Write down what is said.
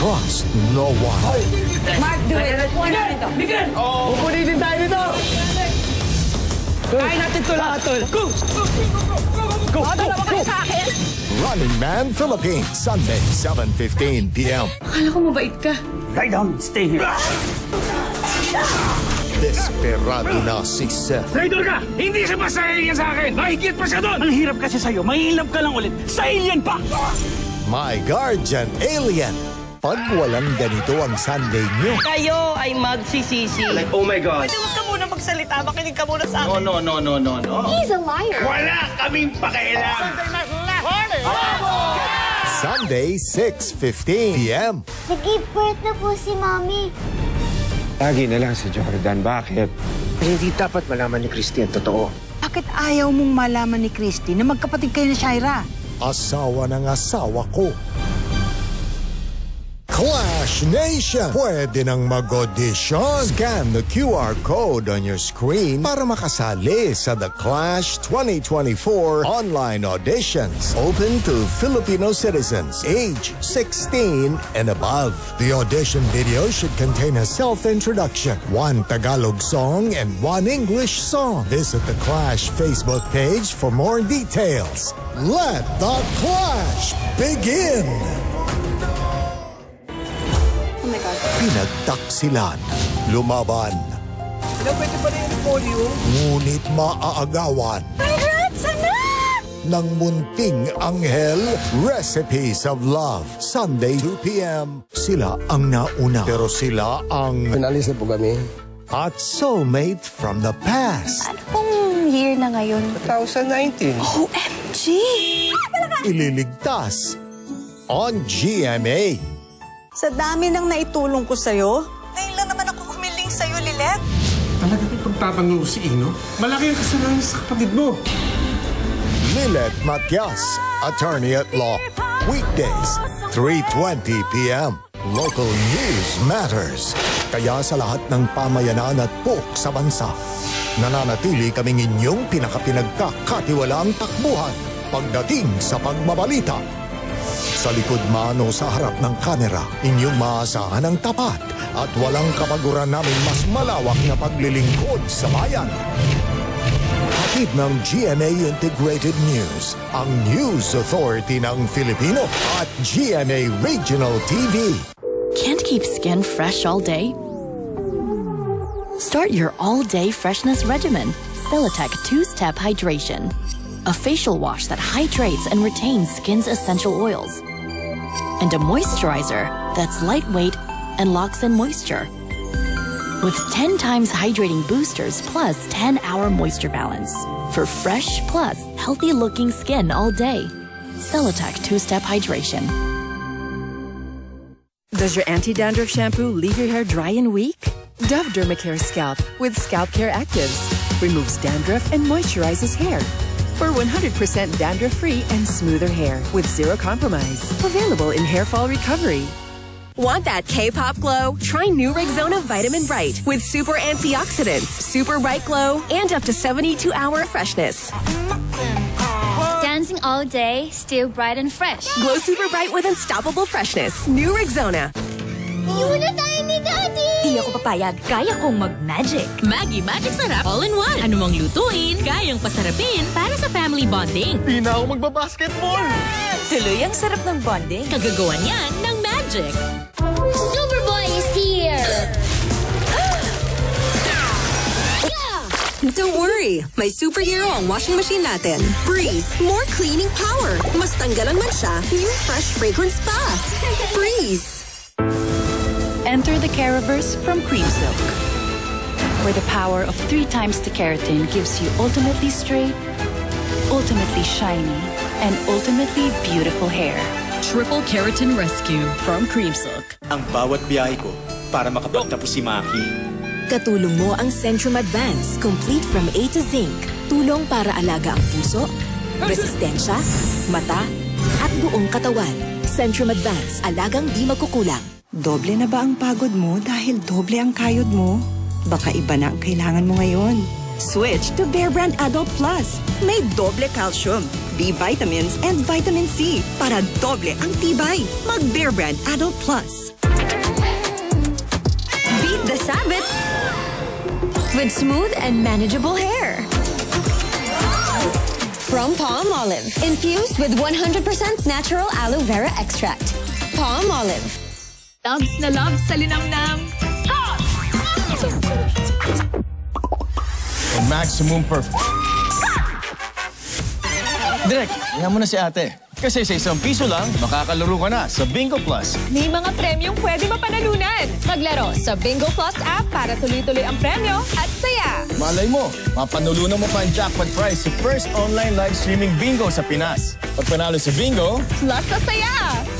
trust no one. Mark, do it. Miguel! Pupunitin tayo dito! Kain natin ito lahat, tol. Go! Go! Dalawa kayo sa akin. Running Man Philippines, Sunday, 7:15 p.m. Akala ko mabait ka. Lie down, stay here. Desperado na si Seth. Traitor ka! Hindi siya basta alien sa akin! Mahigit pa siya doon! Ang hirap kasi sa'yo, mahilap ka lang ulit. Sa alien pa! My Guardian Alien. Pag walang ganito ang Sunday nyo, Kayo ay magsisisi. Like, oh my God. Pwede huwag ka muna magsalita. Makinig ka muna sa akin. No. He's a liar. Wala kaming pakialam! Sunday, 6:15 p.m. Nag-give birth na po si Mami. Lagi na lang si Jordan. Bakit? Hindi dapat malaman ni Christy ang totoo. Bakit ayaw mong malaman ni Christy na magkapatid kayo ni Shaira? Asawa ng asawa ko. Clash Nation! Pwede nang mag-audition. Scan the QR code on your screen para makasali sa The Clash 2024 online auditions. Open to Filipino citizens age 16 and above. The audition video should contain a self-introduction, one Tagalog song, and one English song. Visit the Clash Facebook page for more details. Let the Clash begin! Pinagtaksilan, lumaban. Pwede ba na yung podium? Ngunit maaagawan. Congrats, anak! Ng munting anghel, Recipes of Love. Sunday, 2 p.m. Sila ang nauna. Pero sila ang... Pinalis na po kami. At soulmate from the past. Ano pong year na ngayon? 2019. OMG! Ililigtas on GMA. Sa dami nang naitulong ko sa'yo, ngayon lang naman ako humiling sa'yo, Lilet. Talaga may pagtatanggol si Ino? Malaki ang kasalanan sa kapatid mo. Lilet Matias, attorney at law. Weekdays, 3:20 p.m. Local news matters. Kaya sa lahat ng pamayanan at pok sa bansa, nananatili kaming inyong pinakapinagkakatiwalaang takbuhan pagdating sa pagbabalita. Sa likod man o sa harap ng kamera, inyong maasahan ang tapat at walang kapaguran namin mas malawak na paglilingkod sa bayan. Hatid ng GMA Integrated News, ang news authority ng Filipino at GMA Regional TV. Can't keep skin fresh all day? Start your all-day freshness regimen, Celatec 2-Step Hydration. A facial wash that hydrates and retains skin's essential oils. And a moisturizer that's lightweight and locks in moisture. With 10 times hydrating boosters plus 10-hour moisture balance. For fresh plus healthy-looking skin all day. Celatec 2-Step Hydration. Does your anti-dandruff shampoo leave your hair dry and weak? Dove Dermacare Scalp with Scalp Care Actives removes dandruff and moisturizes hair for 100% dandruff-free and smoother hair with zero compromise. Available in Hair Fall Recovery. Want that K-pop glow? Try new Rexona Vitamin Bright with super antioxidants, super bright glow, and up to 72-hour freshness. Dancing all day, still bright and fresh. Glow super bright with unstoppable freshness. New Rexona. Iwan na tayo ni Daddy! Di ako papayag. Kaya kong mag-magic. Maggie Magic Sarap All-in-One. Ano mang lutuin, kayang pasarapin para sa family bonding. Di na ako magbabasketball! Tuloy ang sarap ng bonding. Kagagawan yan ng Magic. Superboy is here! Don't worry, may superhero ang washing machine natin. Breeze, more cleaning power. Mas tanggalan man siya, new fresh fragrance pa. Breeze. Enter the Caraverse from Cream Silk, where the power of 3 times the keratin gives you ultimately straight, ultimately shiny, and ultimately beautiful hair. Triple Keratin Rescue from Cream Silk. Ang bawat biyahe ko para makapagtapos si Maki. Katulong mo ang Centrum Advance, complete from A to Zinc. Tulong para alaga ang puso, resistensya, mata, at buong katawan. Centrum Advance, alagang di magkukulang. Doble na ba ang pagod mo dahil doble ang kayod mo? Baka iba na ang kailangan mo ngayon. Switch to Bear Brand Adult Plus. May doble calcium, B vitamins, and vitamin C para doble ang tibay. Mag Bear Brand Adult Plus. Beat the Sabbath with smooth and manageable hair. From Palmolive, infused with 100% natural aloe vera extract. Palmolive. Loves na loves sa linamnam. Maximum perfect. Direk, iyan mo na si ate. Kasi sa ₱1 lang, makakalaro ka na sa Bingo Plus. May mga premyong pwede mapanalunan. Maglaro sa Bingo Plus app para tuloy-tuloy ang premyo at saya. Malay mo, mapanulunan mo pa ang jackpot prize sa first online live streaming bingo sa Pinas. Pag panalo sa bingo, plus sa saya.